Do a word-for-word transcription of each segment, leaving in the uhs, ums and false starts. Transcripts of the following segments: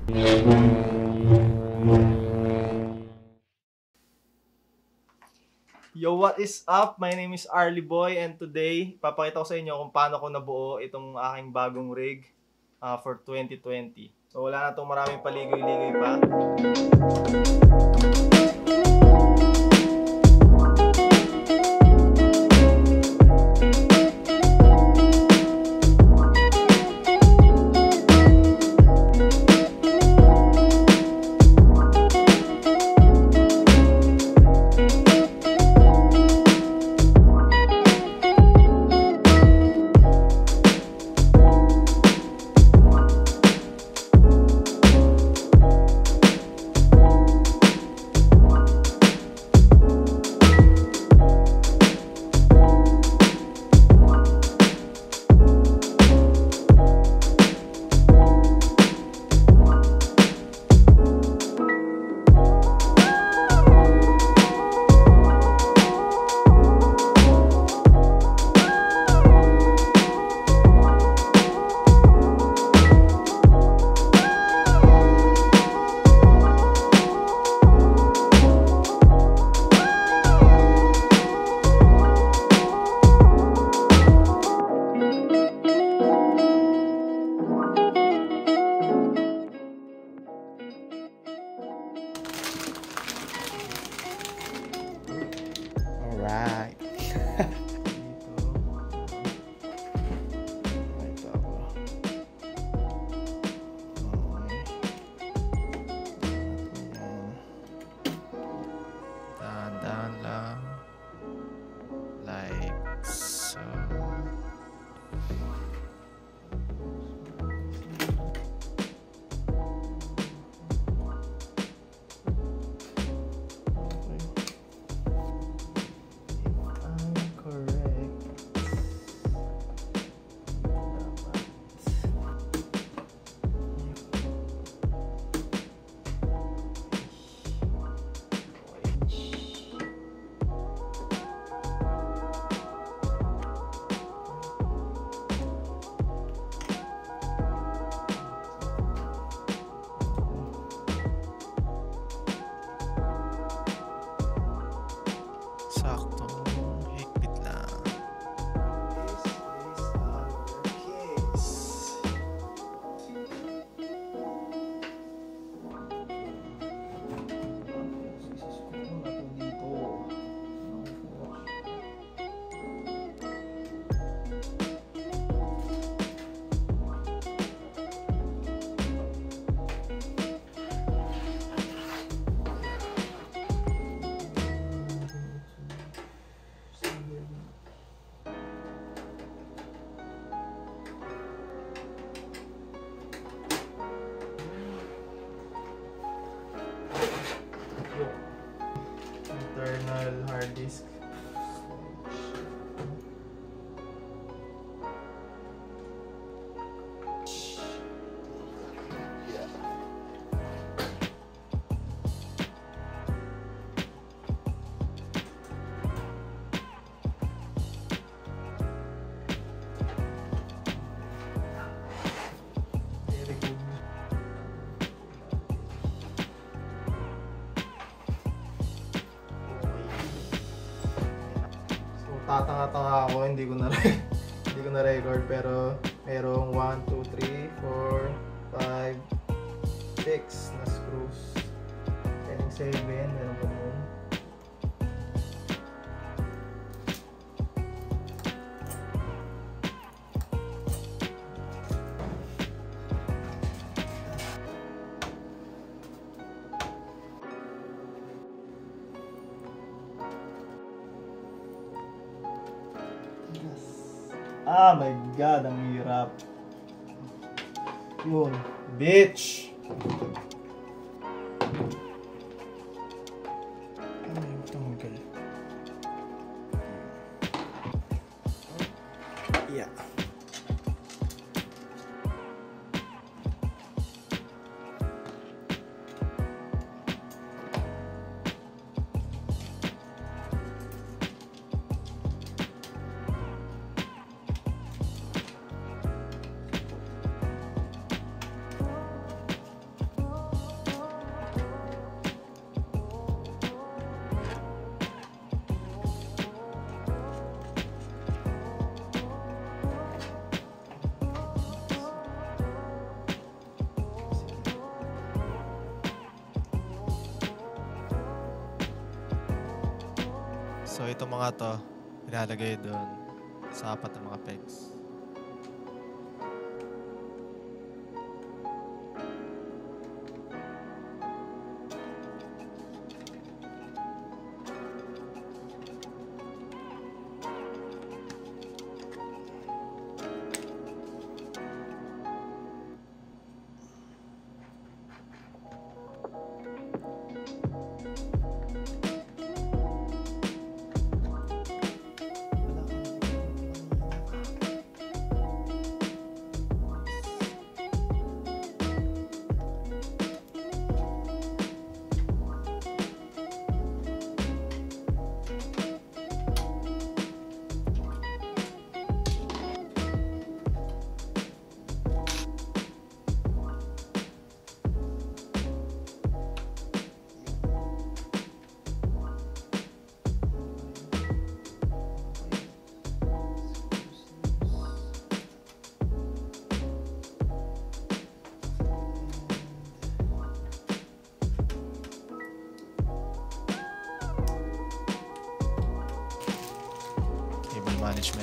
Yo, what is up? My name is Arlie Boy and today, papakita ko sa inyo kung paano ko nabuo itong aking bagong rig uh, for twenty twenty. So wala na itong maraming paligoy-ligoy pa. Alright. Dahan-dahan lang. Like so. Saktong higpit lang. This is our case. Internal hard disk. Tatanga-tanga ako, hindi ko na hindi ko na record, pero merong one, two, three, four, five, six na screws. Meron seven, meron pa nun. Ah my god, ang hirap. Yun, bitch. Ano yung tanggal? Yeah. So itong mga to, ilalagay doon sa apat ng mga pegs. Management.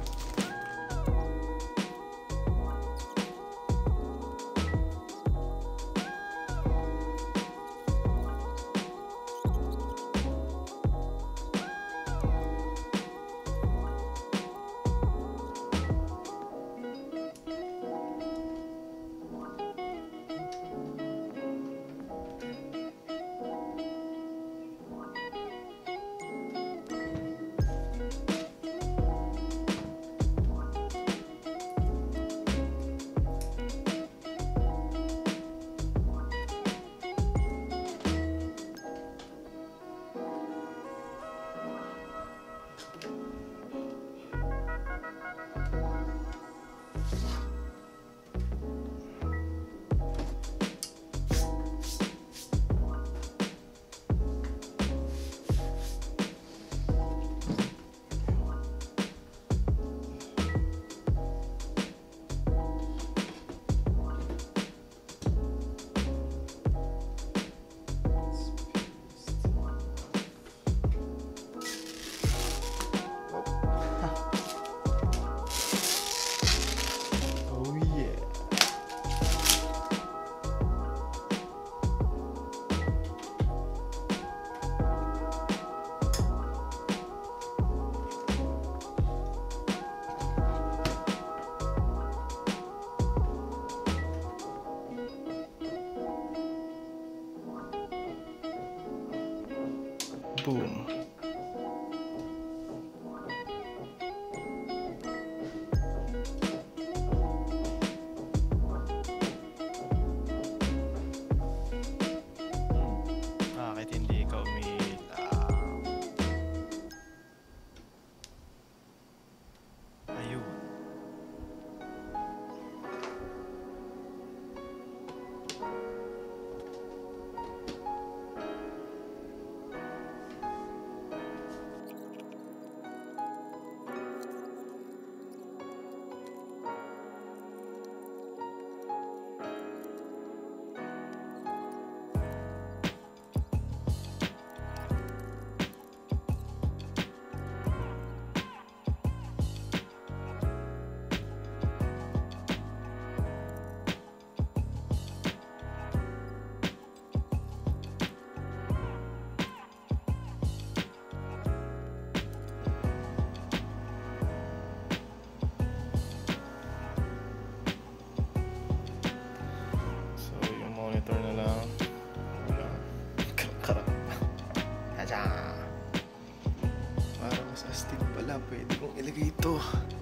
Boom. Bakit hindi ka umiilaw? Ayun. Monitor na lang. Wala. Karap. Haja. Parang sa stick pala. Pwede kong ilagay ito.